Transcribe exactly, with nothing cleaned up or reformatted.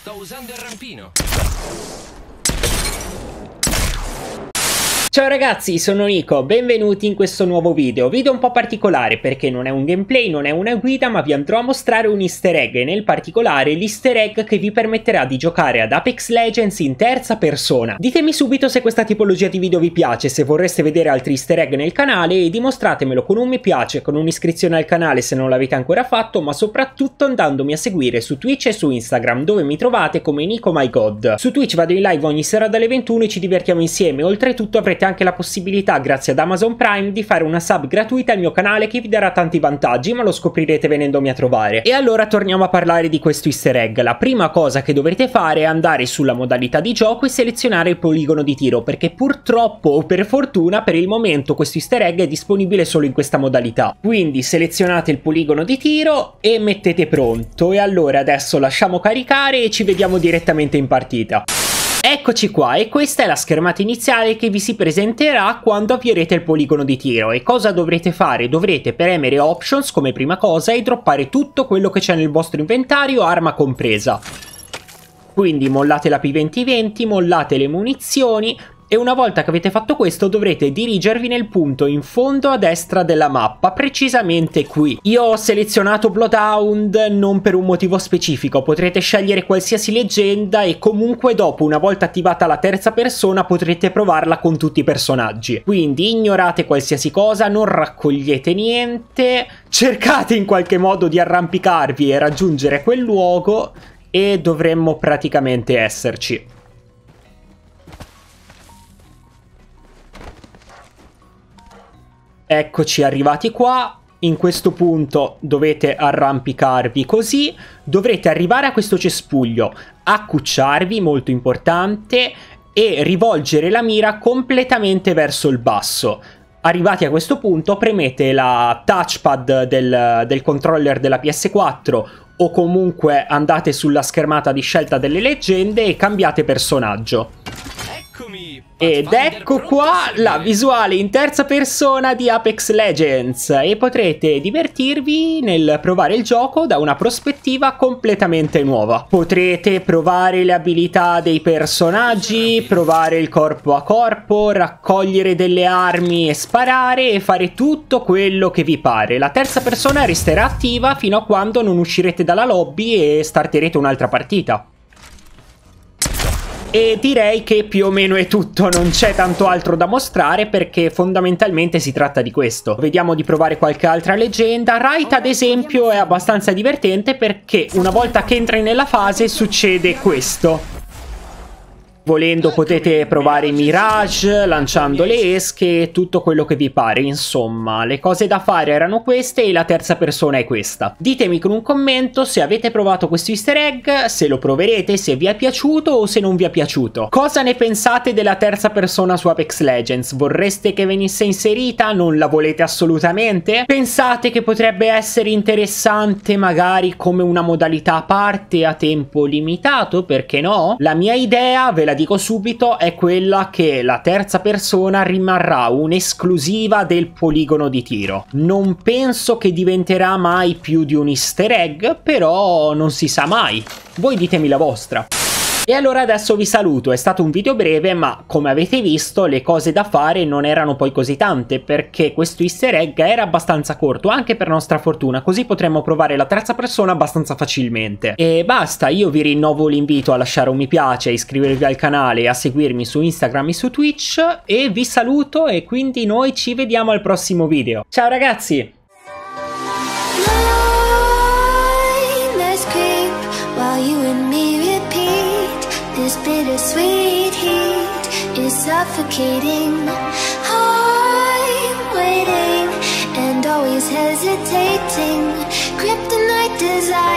Sto usando il rampino. Ciao ragazzi, sono Nico, benvenuti in questo nuovo video. Video un po' particolare perché non è un gameplay, non è una guida, ma vi andrò a mostrare un easter egg, e nel particolare l'easter egg che vi permetterà di giocare ad Apex Legends in terza persona. Ditemi subito se questa tipologia di video vi piace, se vorreste vedere altri easter egg nel canale, e dimostratemelo con un mi piace, con un'iscrizione al canale se non l'avete ancora fatto, ma soprattutto andandomi a seguire su Twitch e su Instagram, dove mi trovate come NicoMyGod. Su Twitch vado in live ogni sera dalle ventuno e ci divertiamo insieme. Oltretutto avrete anche la possibilità, grazie ad Amazon Prime, di fare una sub gratuita al mio canale che vi darà tanti vantaggi, ma lo scoprirete venendomi a trovare. E allora torniamo a parlare di questo easter egg. La prima cosa che dovrete fare è andare sulla modalità di gioco e selezionare il poligono di tiro, perché purtroppo o per fortuna per il momento questo easter egg è disponibile solo in questa modalità. Quindi selezionate il poligono di tiro e mettete pronto. E allora adesso lasciamo caricare e ci vediamo direttamente in partita. Eccoci qua, e questa è la schermata iniziale che vi si presenterà quando avvierete il poligono di tiro. E cosa dovrete fare? Dovrete premere Options come prima cosa e droppare tutto quello che c'è nel vostro inventario, arma compresa. Quindi mollate la P venti venti, mollate le munizioni, e una volta che avete fatto questo dovrete dirigervi nel punto in fondo a destra della mappa, precisamente qui. Io ho selezionato Bloodhound non per un motivo specifico, potrete scegliere qualsiasi leggenda e comunque dopo, una volta attivata la terza persona, potrete provarla con tutti i personaggi. Quindi ignorate qualsiasi cosa, non raccogliete niente, cercate in qualche modo di arrampicarvi e raggiungere quel luogo e dovremmo praticamente esserci. Eccoci arrivati qua. In questo punto dovete arrampicarvi così, dovrete arrivare a questo cespuglio, accucciarvi, molto importante, e rivolgere la mira completamente verso il basso. Arrivati a questo punto premete la touchpad del, del controller della P S quattro o comunque andate sulla schermata di scelta delle leggende e cambiate personaggio. Ed ecco qua la visuale in terza persona di Apex Legends, e potrete divertirvi nel provare il gioco da una prospettiva completamente nuova. Potrete provare le abilità dei personaggi, provare il corpo a corpo, raccogliere delle armi e sparare, e fare tutto quello che vi pare. La terza persona resterà attiva fino a quando non uscirete dalla lobby e starterete un'altra partita. E direi che più o meno è tutto, non c'è tanto altro da mostrare perché fondamentalmente si tratta di questo. Vediamo di provare qualche altra leggenda. Raid ad esempio è abbastanza divertente perché una volta che entri nella fase succede questo. Volendo potete provare Mirage, lanciando le esche, tutto quello che vi pare. Insomma, le cose da fare erano queste e la terza persona è questa. Ditemi con un commento se avete provato questo easter egg, se lo proverete, se vi è piaciuto o se non vi è piaciuto. Cosa ne pensate della terza persona su Apex Legends? Vorreste che venisse inserita? Non la volete assolutamente? Pensate che potrebbe essere interessante magari come una modalità a parte a tempo limitato? Perché no? La mia idea, ve la dico subito, è quella che la terza persona rimarrà un'esclusiva del poligono di tiro. Non penso che diventerà mai più di un easter egg, però non si sa mai. Voi ditemi la vostra. E allora adesso vi saluto, è stato un video breve, ma come avete visto le cose da fare non erano poi così tante, perché questo easter egg era abbastanza corto, anche per nostra fortuna, così potremmo provare la terza persona abbastanza facilmente. E basta, io vi rinnovo l'invito a lasciare un mi piace, a iscrivervi al canale e a seguirmi su Instagram e su Twitch, e vi saluto e quindi noi ci vediamo al prossimo video. Ciao ragazzi! This bittersweet heat is suffocating. I'm waiting and always hesitating. Kryptonite desire.